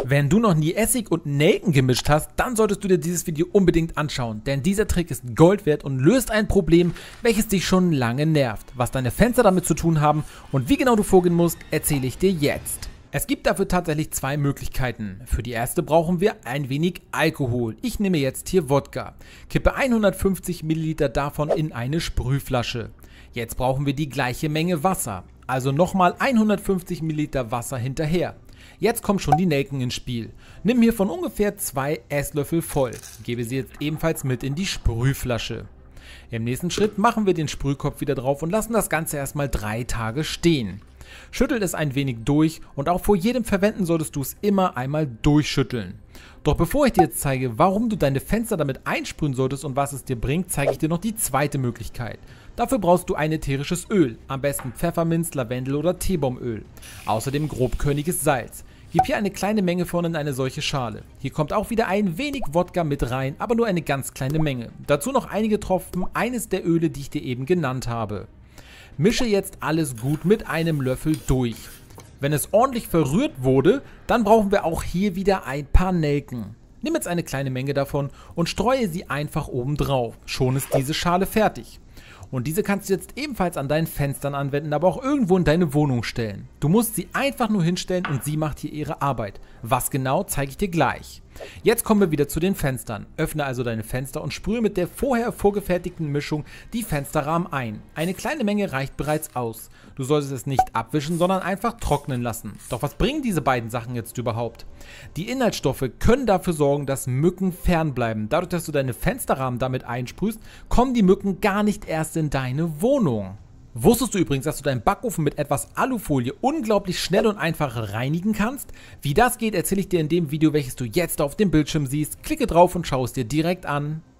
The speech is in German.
Wenn du noch nie Essig und Nelken gemischt hast, dann solltest du dir dieses Video unbedingt anschauen, denn dieser Trick ist Gold wert und löst ein Problem, welches dich schon lange nervt. Was deine Fenster damit zu tun haben und wie genau du vorgehen musst, erzähle ich dir jetzt. Es gibt dafür tatsächlich zwei Möglichkeiten. Für die erste brauchen wir ein wenig Alkohol. Ich nehme jetzt hier Wodka. Kippe 150 Milliliter davon in eine Sprühflasche. Jetzt brauchen wir die gleiche Menge Wasser. Also nochmal 150 Milliliter Wasser hinterher. Jetzt kommen schon die Nelken ins Spiel. Nimm hiervon ungefähr 2 Esslöffel voll. Gebe sie jetzt ebenfalls mit in die Sprühflasche. Im nächsten Schritt machen wir den Sprühkopf wieder drauf und lassen das Ganze erstmal 3 Tage stehen. Schüttel es ein wenig durch und auch vor jedem Verwenden solltest du es immer einmal durchschütteln. Doch bevor ich dir jetzt zeige, warum du deine Fenster damit einsprühen solltest und was es dir bringt, zeige ich dir noch die zweite Möglichkeit. Dafür brauchst du ein ätherisches Öl, am besten Pfefferminz, Lavendel oder Teebaumöl. Außerdem grobkörniges Salz. Gib hier eine kleine Menge von in eine solche Schale. Hier kommt auch wieder ein wenig Wodka mit rein, aber nur eine ganz kleine Menge. Dazu noch einige Tropfen eines der Öle, die ich dir eben genannt habe. Mische jetzt alles gut mit einem Löffel durch. Wenn es ordentlich verrührt wurde, dann brauchen wir auch hier wieder ein paar Nelken. Nimm jetzt eine kleine Menge davon und streue sie einfach oben drauf. Schon ist diese Schale fertig. Und diese kannst du jetzt ebenfalls an deinen Fenstern anwenden, aber auch irgendwo in deine Wohnung stellen. Du musst sie einfach nur hinstellen und sie macht hier ihre Arbeit. Was genau, zeige ich dir gleich. Jetzt kommen wir wieder zu den Fenstern. Öffne also deine Fenster und sprühe mit der vorher vorgefertigten Mischung die Fensterrahmen ein. Eine kleine Menge reicht bereits aus. Du solltest es nicht abwischen, sondern einfach trocknen lassen. Doch was bringen diese beiden Sachen jetzt überhaupt? Die Inhaltsstoffe können dafür sorgen, dass Mücken fernbleiben. Dadurch, dass du deine Fensterrahmen damit einsprühst, kommen die Mücken gar nicht erst in deine Wohnung. Wusstest du übrigens, dass du deinen Backofen mit etwas Alufolie unglaublich schnell und einfach reinigen kannst? Wie das geht, erzähle ich dir in dem Video, welches du jetzt auf dem Bildschirm siehst. Klicke drauf und schau es dir direkt an.